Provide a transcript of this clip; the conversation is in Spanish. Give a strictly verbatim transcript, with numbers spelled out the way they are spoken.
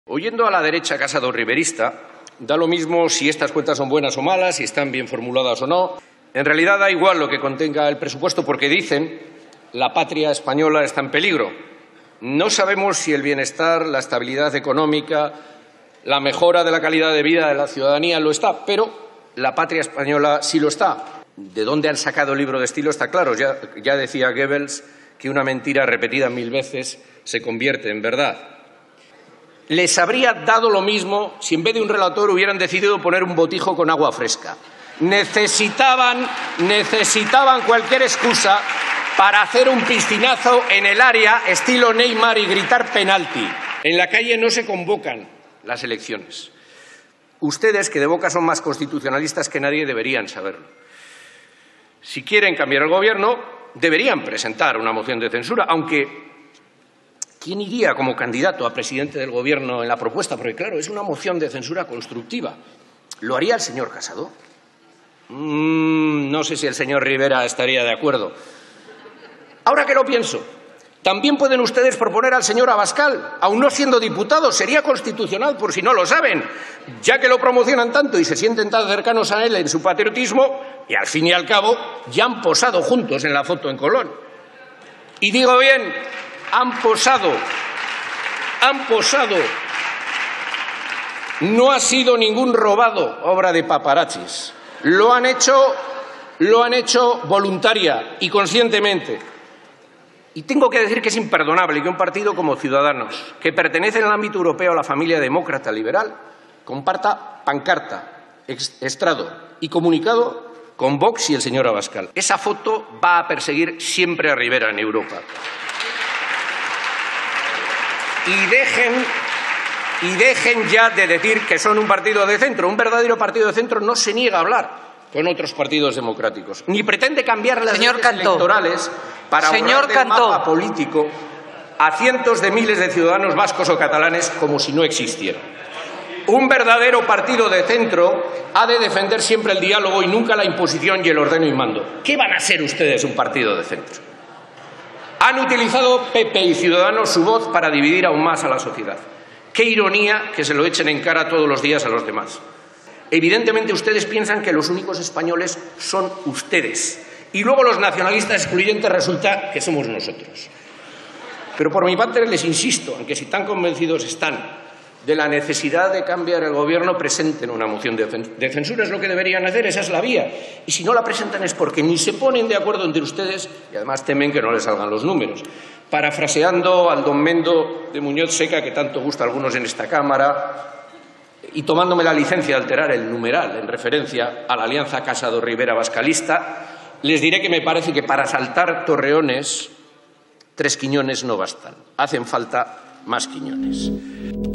Oyendo a la derecha casado-riverista, da lo mismo si estas cuentas son buenas o malas, si están bien formuladas o no. En realidad da igual lo que contenga el presupuesto porque dicen la patria española está en peligro. No sabemos si el bienestar, la estabilidad económica, la mejora de la calidad de vida de la ciudadanía lo está, pero la patria española sí lo está. ¿De dónde han sacado el libro de estilo? Está claro. Ya, ya decía Goebbels que una mentira repetida mil veces se convierte en verdad. Les habría dado lo mismo si en vez de un relator hubieran decidido poner un botijo con agua fresca. Necesitaban, necesitaban cualquier excusa para hacer un piscinazo en el área estilo Neymar y gritar penalti. En la calle no se convocan las elecciones. Ustedes, que de boca son más constitucionalistas que nadie, deberían saberlo. Si quieren cambiar el gobierno, deberían presentar una moción de censura, aunque ¿quién iría como candidato a presidente del Gobierno en la propuesta? Porque, claro, es una moción de censura constructiva. ¿Lo haría el señor Casado? Mm, no sé si el señor Rivera estaría de acuerdo. Ahora que lo pienso, también pueden ustedes proponer al señor Abascal, aun no siendo diputado. Sería constitucional, por si no lo saben, ya que lo promocionan tanto y se sienten tan cercanos a él en su patriotismo, y al fin y al cabo ya han posado juntos en la foto en Colón. Y digo bien, han posado, han posado. No ha sido ningún robado, obra de paparazzis. Lo han hecho, lo han hecho voluntaria y conscientemente. Y tengo que decir que es imperdonable que un partido como Ciudadanos, que pertenece en el ámbito europeo a la familia demócrata liberal, comparta pancarta, estrado y comunicado con Vox y el señor Abascal. Esa foto va a perseguir siempre a Rivera en Europa. Y dejen, y dejen ya de decir que son un partido de centro. Un verdadero partido de centro no se niega a hablar con otros partidos democráticos, ni pretende cambiar las leyes electorales para Señor borrar del mapa político a cientos de miles de ciudadanos vascos o catalanes como si no existieran. Un verdadero partido de centro ha de defender siempre el diálogo y nunca la imposición y el ordeno y mando. ¿Qué van a ser ustedes un partido de centro? Han utilizado P P y Ciudadanos su voz para dividir aún más a la sociedad. Qué ironía que se lo echen en cara todos los días a los demás. Evidentemente ustedes piensan que los únicos españoles son ustedes y luego los nacionalistas excluyentes resulta que somos nosotros. Pero por mi parte les insisto en que si tan convencidos están de la necesidad de cambiar el gobierno, presenten una moción de censura, es lo que deberían hacer, esa es la vía. Y si no la presentan es porque ni se ponen de acuerdo entre ustedes y además temen que no les salgan los números. Parafraseando al don Mendo de Muñoz Seca, que tanto gusta a algunos en esta Cámara, y tomándome la licencia de alterar el numeral en referencia a la alianza Casado-Rivera-Abascalista, les diré que me parece que para saltar torreones, tres Quiñones no bastan. Hacen falta más Quiñones.